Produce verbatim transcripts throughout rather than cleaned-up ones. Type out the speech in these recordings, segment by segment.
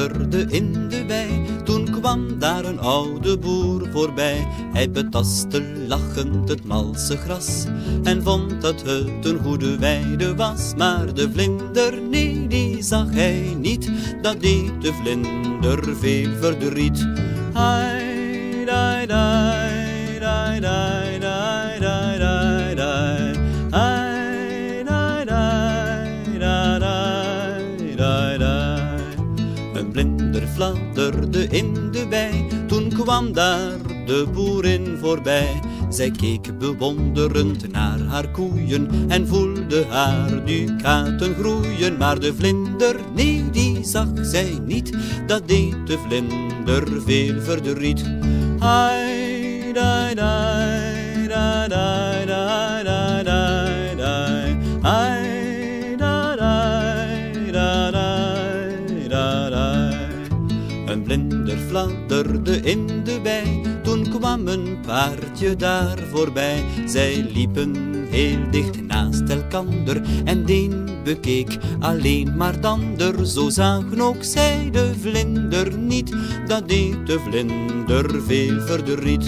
fladderde in de wei. Toen kwam daar een oude boer voorbij. Hij betastte lachend het malse gras en vond dat het een goede weide was. Maar de vlinder, nee, die zag hij niet. Dat deed de vlinder veel verdriet. Hai, dai, dai, dai, dai, dai, dai, dai, dai. Hai, dai, dai, dai, dai, dai, dai. Een vlinder fladderde in de wei. Toen kwam daar de boerin voorbij. Zij keek bewonderend naar haar koeien en voelde haar dukaten groeien. Maar de vlinder, nee, die zag zij niet. Dat deed de vlinder veel verdriet. Hai, dai, dai, dai, dai, dai, dai, dai, dai. Hai, dai, dai, dai, dai, dai, dai. Een vlinder fladderde in de wei. Toen kwam een paardje daar voorbij. Zij liepen heel dicht naast elkander en de een bekeek alleen maar de ander. Zo zagen ook zij de vlinder niet. Dat deed de vlinder veel verdriet.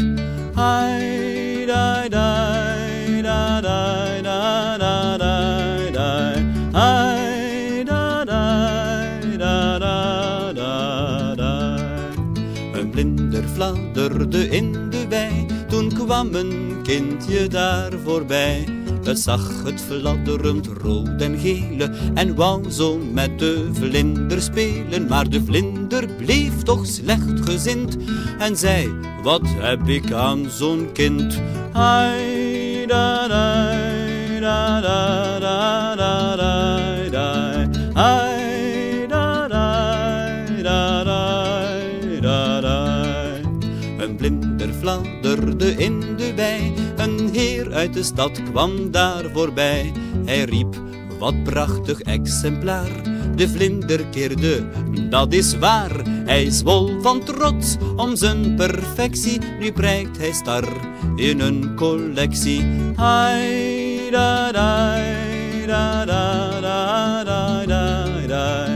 Hai, dai, dai, dai, dai, dai, dai, dai, dai. Hai, dai, dai, dai, dai, dai, dai. Een vlinder fladderde in de wei. Toen kwam een kindje daar voorbij. Het zag het fladderend rood en gele en wou zo met de vlinder spelen. Maar de vlinder bleef toch slechtgezind en zei: wat heb ik aan zo'n kind? Hai, da, da, da, da, da, da, da, da. Hai, da, da, da, da, da, da. Een vlinder fladderde in de wei. Een heer uit de stad kwam daar voorbij. Hij riep: wat prachtig exemplaar. De vlinder keerde: dat is waar. Hij zwol van trots om zijn perfectie. Nu prijkt hij star in een collectie. Hai, da, da, da, da, da, da, da, da.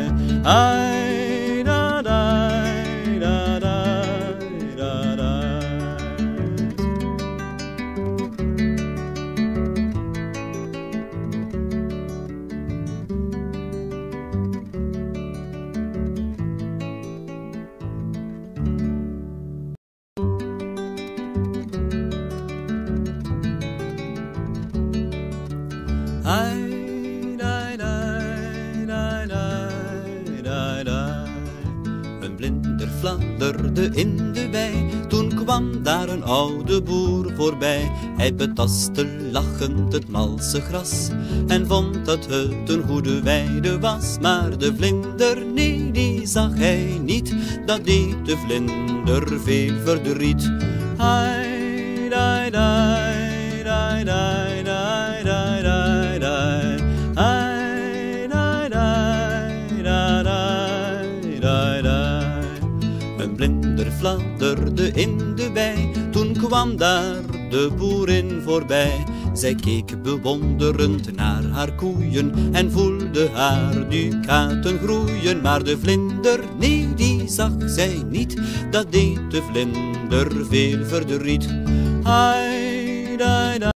Hai, da, da, da, da, da, da. Hai, dai, dai, dai, dai, dai, dai. Een vlinder fladderde in de wei. Toen kwam daar een oude boer voorbij. Hij betastte lachend het malse gras en vond dat het een goede weide was. Maar de vlinder, nee, die zag hij niet. Dat deed de vlinder veel verdriet. Hai, dai, dai, dai, dai, dai, dai, dai, dai. Hai, dai, dai, dai, dai, dai, dai. Een vlinder fladderde in de wei. Toen kwam daar de boerin voorbij. Zij keek bewonderend naar haar koeien en voelde haar dukaten groeien. Maar de vlinder, nee, die zag zij niet. Dat deed de vlinder veel verdriet. Hai, dai, dai.